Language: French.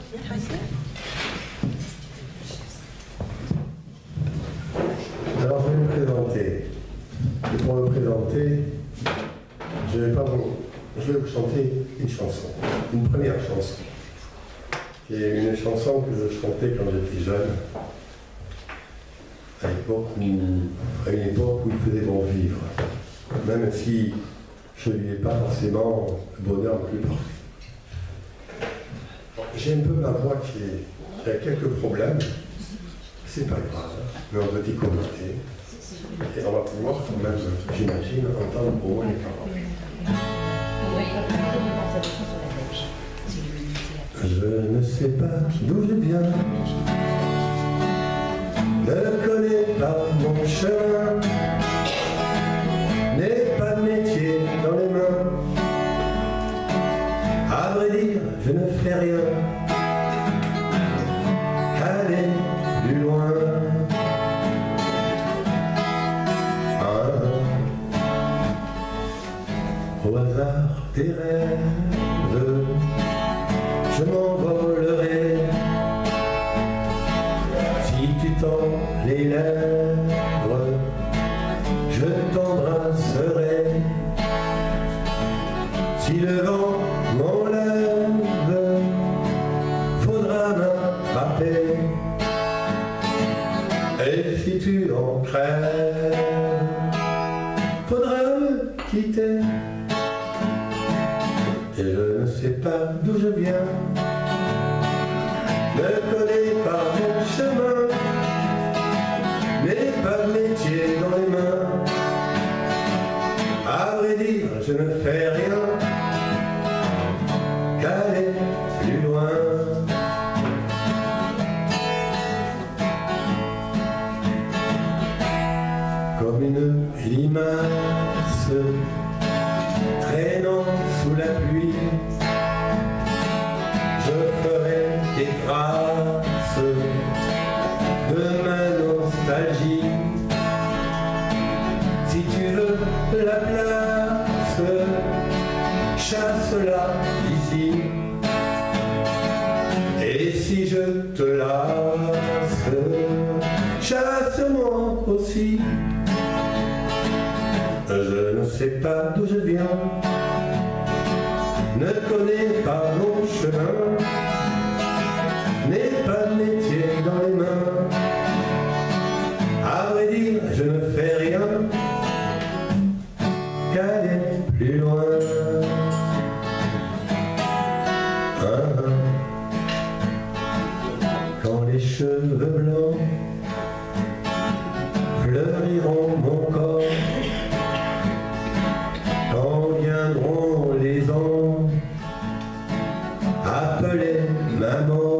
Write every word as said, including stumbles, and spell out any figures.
Alors je vais me présenter. Et pour me présenter, je vais pas vous, je vais vous chanter une chanson, une première chanson, qui est une chanson que je chantais quand j'étais jeune, à l'époque où, à une époque où il faisait bon vivre, même si je ne vivais pas forcément le bonheur le plus parfait. J'ai un peu ma voix qui, est, qui a quelques problèmes, c'est pas grave, mais on peut y commenter. Et on va pouvoir quand même, j'imagine, entendre au moins les paroles. Je ne sais pas d'où je viens, ne connais pas mon chemin, n'ai pas de métier dans les mains. À vrai dire, je ne fais rien qu'aller plus loin. Au hasard des rêves, je m'envolerai. Si tu tends les lèvres, je t'embrasserai. Si le vent m'enlève, faudra m'attraper. Et si tu en crèves, faudra me quitter. Et je ne sais pas d'où je viens, ne connais pas mon chemin, n'ai pas de métier dans les mains. À vrai dire, je ne fais rien qu'aller plus loin. Comme une limace traînant sous la pluie, je ferai des traces de ma nostalgie. Si tu veux la place, chasse-la ici. Et si je te lasse, chasse-moi aussi. Je ne sais pas d'où je viens, ne connais pas mon chemin, n'ai pas de métier dans les mains. À vrai dire, je ne fais rien qu'aller plus loin. Ah, quand les cheveux blancs fleuriront mon corps, quand viendront les ans appeler maman,